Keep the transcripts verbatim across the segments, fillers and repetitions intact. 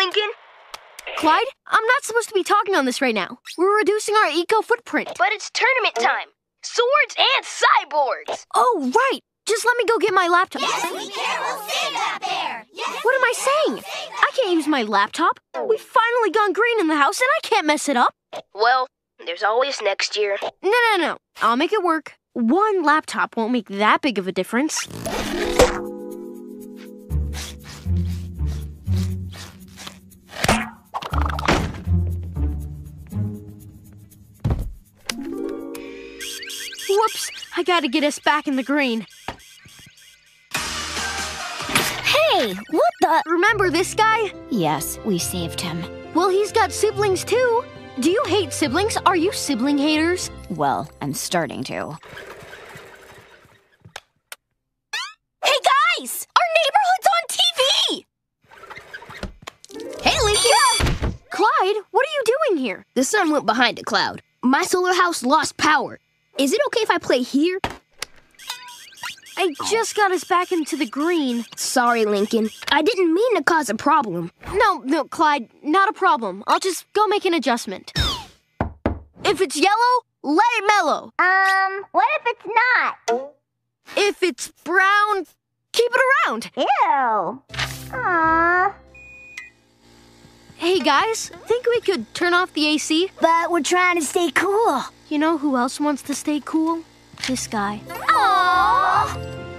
Lincoln? Clyde, I'm not supposed to be talking on this right now. We're reducing our eco-footprint. But it's tournament time. Swords and cyborgs. Oh, right. Just let me go get my laptop. Yes, we care. We'll sing that there. Yes, What am I saying? I can't use my laptop. We've finally gone green in the house, and I can't mess it up. Well, there's always next year. No, no, no. I'll make it work. One laptop won't make that big of a difference. Whoops, I gotta get us back in the green. Hey, what the? Remember this guy? Yes, we saved him. Well, he's got siblings too. Do you hate siblings? Are you sibling haters? Well, I'm starting to. Hey guys! Our neighborhood's on T V! Hey, Lincoln! Clyde, what are you doing here? The sun went behind a cloud. My solar house lost power. Is it okay if I play here? I just got us back into the green. Sorry, Lincoln. I didn't mean to cause a problem. No, no, Clyde, not a problem. I'll just go make an adjustment. If it's yellow, let it mellow. Um, what if it's not? If it's brown, keep it around. Ew. Aww. Hey guys, think we could turn off the A C? But we're trying to stay cool. You know who else wants to stay cool? This guy. Aww.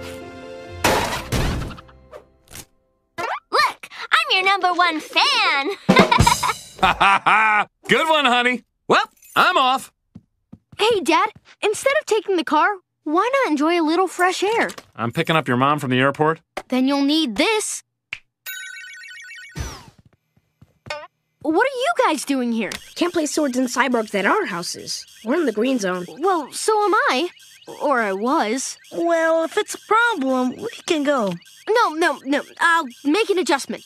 Look, I'm your number one fan. Ha ha ha! Good one, honey. Well, I'm off. Hey, Dad, instead of taking the car, why not enjoy a little fresh air? I'm picking up your mom from the airport. Then you'll need this. What are you guys doing here? Can't play swords and cyborgs at our houses. We're in the green zone. Well, so am I. Or I was. Well, if it's a problem, we can go. No, no, no. I'll make an adjustment.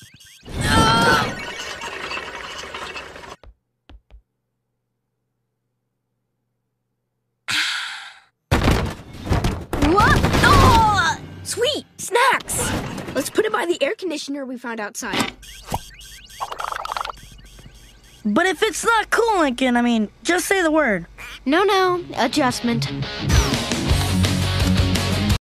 What? Oh! Sweet! Snacks! Let's put it by the air conditioner we found outside. But if it's not cool, Lincoln, I mean, just say the word. No, no. Adjustment.